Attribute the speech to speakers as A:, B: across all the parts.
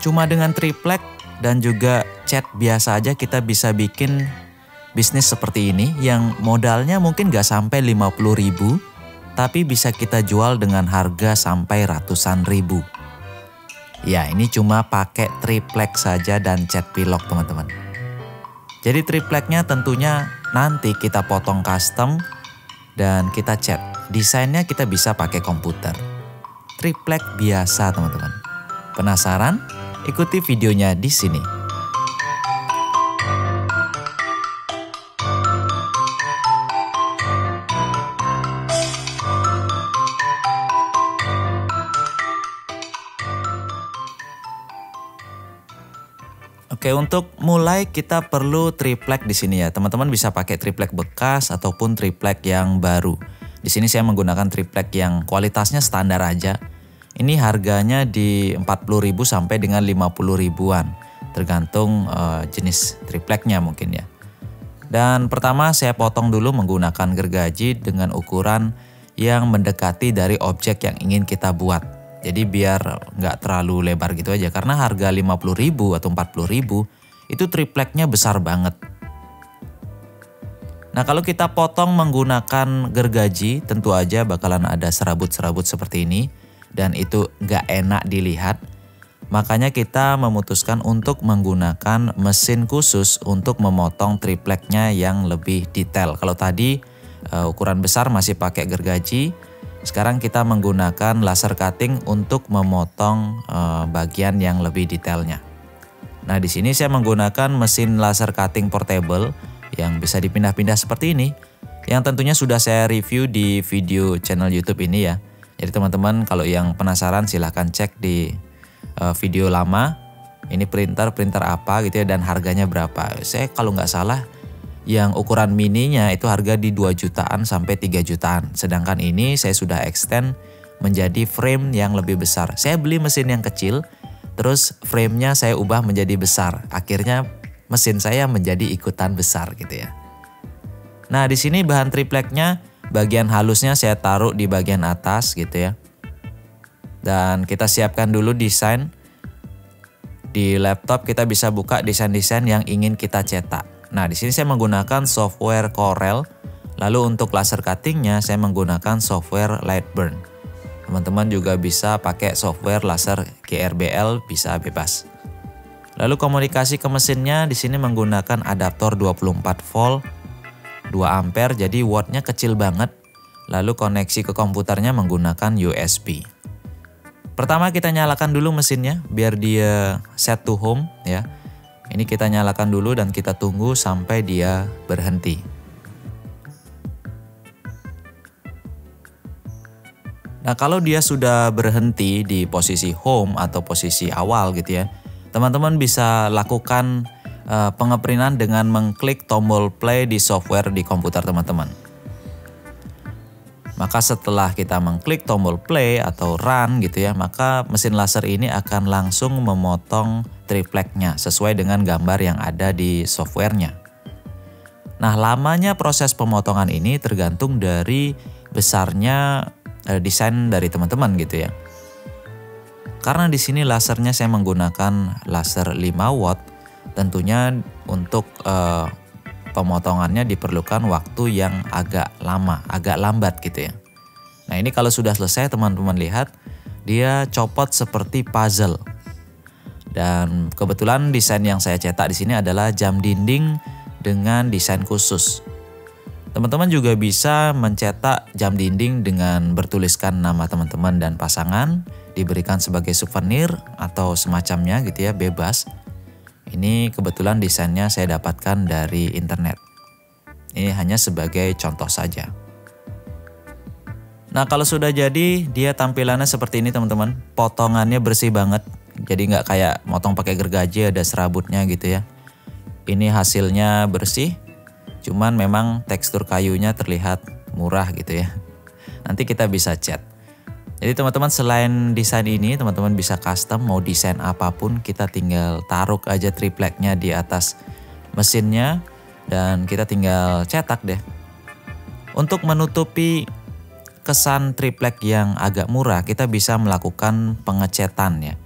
A: Cuma dengan triplek dan juga cat biasa aja kita bisa bikin bisnis seperti ini yang modalnya mungkin gak sampai 50.000, tapi bisa kita jual dengan harga sampai ratusan ribu. Ya, ini cuma pakai triplek saja dan cat pilok teman-teman. Jadi tripleknya tentunya nanti kita potong custom dan kita cat. Desainnya kita bisa pakai komputer. Triplek biasa teman-teman. Penasaran? Ikuti videonya di sini. Oke, untuk mulai kita perlu triplek di sini ya. Teman-teman bisa pakai triplek bekas ataupun triplek yang baru. Di sini saya menggunakan triplek yang kualitasnya standar aja. Ini harganya di 40.000 sampai dengan 50.000-an. Tergantung jenis tripleknya mungkin ya. Dan pertama saya potong dulu menggunakan gergaji dengan ukuran yang mendekati dari objek yang ingin kita buat. Jadi biar nggak terlalu lebar gitu aja. Karena harga 50.000 atau 40.000 itu tripleknya besar banget. Nah kalau kita potong menggunakan gergaji tentu aja bakalan ada serabut-serabut seperti ini. Dan itu nggak enak dilihat. Makanya kita memutuskan untuk menggunakan mesin khusus untuk memotong tripleknya yang lebih detail. Kalau tadi ukuran besar masih pakai gergaji. Sekarang kita menggunakan laser cutting untuk memotong bagian yang lebih detailnya. Nah, di sini saya menggunakan mesin laser cutting portable yang bisa dipindah-pindah seperti ini. Yang tentunya sudah saya review di video channel YouTube ini ya. Jadi teman-teman kalau yang penasaran silahkan cek di video lama. Ini printer apa gitu ya dan harganya berapa. Saya kalau nggak salah yang ukuran mininya itu harga di 2 jutaan sampai 3 jutaan. Sedangkan ini saya sudah extend menjadi frame yang lebih besar. Saya beli mesin yang kecil, terus framenya saya ubah menjadi besar. Akhirnya mesin saya menjadi ikutan besar gitu ya. Nah di sini bahan tripleknya bagian halusnya saya taruh di bagian atas gitu ya. Dan kita siapkan dulu desain. Di laptop kita bisa buka desain-desain yang ingin kita cetak. Nah, di sini saya menggunakan software Corel. Lalu untuk laser cuttingnya saya menggunakan software Lightburn. Teman-teman juga bisa pakai software laser GRBL, bisa bebas. Lalu komunikasi ke mesinnya di sini menggunakan adaptor 24 volt 2 ampere, jadi wattnya kecil banget. Lalu koneksi ke komputernya menggunakan USB. Pertama kita nyalakan dulu mesinnya biar dia set to home ya. Ini kita nyalakan dulu dan kita tunggu sampai dia berhenti. Nah kalau dia sudah berhenti di posisi home atau posisi awal gitu ya. Teman-teman bisa lakukan pengeprinan dengan mengklik tombol play di software di komputer teman-teman. Maka setelah kita mengklik tombol play atau run gitu ya, maka mesin laser ini akan langsung memotong tripleknya sesuai dengan gambar yang ada di softwarenya. Nah lamanya proses pemotongan ini tergantung dari besarnya desain dari teman-teman gitu ya. Karena di sini lasernya saya menggunakan laser 5 watt, tentunya untuk pemotongannya diperlukan waktu yang agak lama, agak lambat gitu ya. Nah ini kalau sudah selesai teman-teman lihat, dia copot seperti puzzle. Dan kebetulan desain yang saya cetak di sini adalah jam dinding dengan desain khusus. Teman-teman juga bisa mencetak jam dinding dengan bertuliskan nama teman-teman dan pasangan, diberikan sebagai souvenir atau semacamnya gitu ya, bebas. Ini kebetulan desainnya saya dapatkan dari internet. Ini hanya sebagai contoh saja. Nah kalau sudah jadi, dia tampilannya seperti ini teman-teman. Potongannya bersih banget. Jadi nggak kayak motong pakai gergaji ada serabutnya gitu ya. Ini hasilnya bersih. Cuman memang tekstur kayunya terlihat murah gitu ya. Nanti kita bisa cat. Jadi teman-teman selain desain ini teman-teman bisa custom mau desain apapun, kita tinggal taruh aja tripleknya di atas mesinnya dan kita tinggal cetak deh. Untuk menutupi kesan triplek yang agak murah kita bisa melakukan pengecetan ya.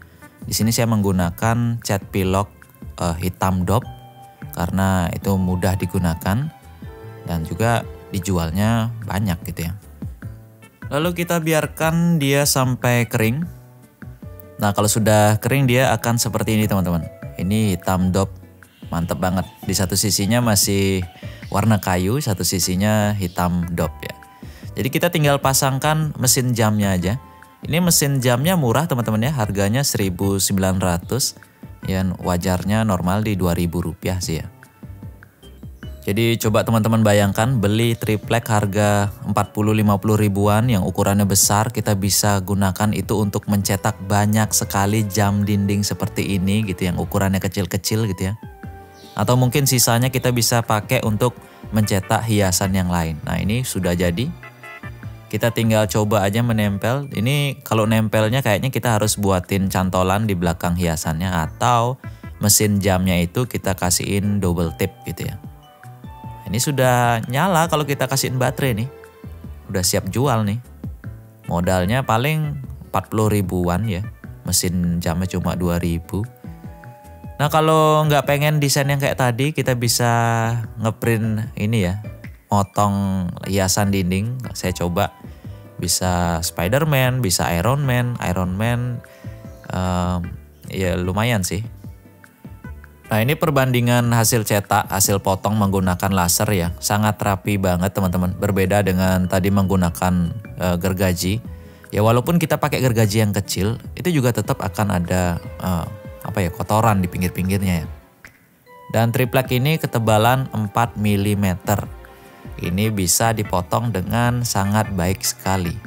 A: Di sini saya menggunakan cat pilok hitam dop karena itu mudah digunakan dan juga dijualnya banyak gitu ya. Lalu kita biarkan dia sampai kering. Nah, kalau sudah kering dia akan seperti ini teman-teman. Ini hitam dop, mantep banget. Di satu sisinya masih warna kayu, satu sisinya hitam dop ya. Jadi kita tinggal pasangkan mesin jamnya aja. Ini mesin jamnya murah teman-teman ya, harganya 1.900. Yang wajarnya normal di Rp2.000 sih ya. Jadi coba teman-teman bayangkan beli triplek harga 40-50 ribuan yang ukurannya besar, kita bisa gunakan itu untuk mencetak banyak sekali jam dinding seperti ini gitu yang ukurannya kecil-kecil gitu ya. Atau mungkin sisanya kita bisa pakai untuk mencetak hiasan yang lain. Nah, ini sudah jadi. Kita tinggal coba aja menempel. Ini kalau nempelnya kayaknya kita harus buatin cantolan di belakang hiasannya atau mesin jamnya itu kita kasihin double tip gitu ya. Ini sudah nyala kalau kita kasihin baterai nih. Udah siap jual nih. Modalnya paling 40 ribuan ya. Mesin jamnya cuma 2.000. Nah, kalau nggak pengen desain yang kayak tadi, kita bisa ngeprint ini ya. Motong hiasan dinding, saya coba bisa Spider-Man, bisa Iron Man, ya lumayan sih. Nah, ini perbandingan hasil cetak, hasil potong menggunakan laser ya, sangat rapi banget teman-teman. Berbeda dengan tadi menggunakan gergaji. Ya walaupun kita pakai gergaji yang kecil, itu juga tetap akan ada kotoran di pinggir-pinggirnya ya. Dan triplek ini ketebalan 4 mm. Ini bisa dipotong dengan sangat baik sekali.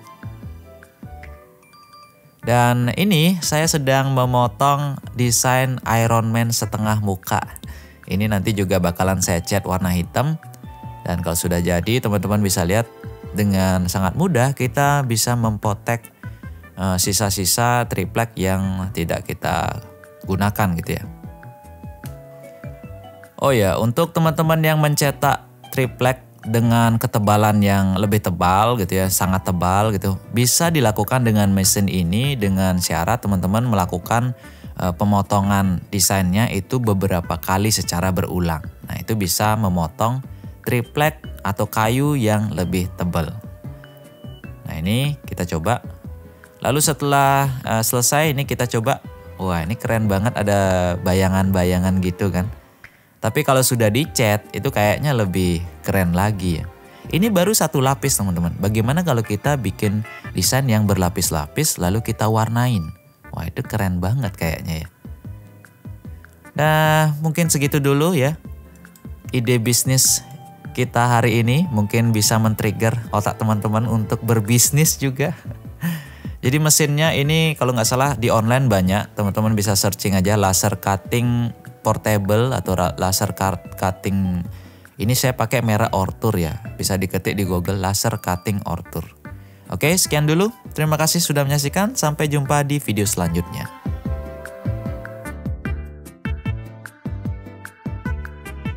A: Dan ini saya sedang memotong desain Iron Man setengah muka. Ini nanti juga bakalan saya cat warna hitam. Dan kalau sudah jadi teman-teman bisa lihat dengan sangat mudah kita bisa mempotek sisa-sisa triplek yang tidak kita gunakan gitu ya. Oh ya, untuk teman-teman yang mencetak triplek dengan ketebalan yang lebih tebal gitu ya, sangat tebal gitu, bisa dilakukan dengan mesin ini dengan syarat teman-teman melakukan pemotongan desainnya itu beberapa kali secara berulang. Nah, itu bisa memotong triplek atau kayu yang lebih tebal. Nah, ini kita coba. Lalu setelah selesai ini kita coba. Wah, ini keren banget, ada bayangan-bayangan gitu kan. Tapi kalau sudah dicat itu kayaknya lebih keren lagi ya. Ini baru satu lapis teman-teman. Bagaimana kalau kita bikin desain yang berlapis-lapis lalu kita warnain? Wah, itu keren banget kayaknya ya. Nah, mungkin segitu dulu ya. Ide bisnis kita hari ini mungkin bisa men-trigger otak teman-teman untuk berbisnis juga. Jadi mesinnya ini kalau nggak salah di online banyak. Teman-teman bisa searching aja laser cutting portable atau laser cutting. Ini saya pakai merek Ortur ya. Bisa diketik di Google laser cutting Ortur. Oke, sekian dulu. Terima kasih sudah menyaksikan. Sampai jumpa di video selanjutnya.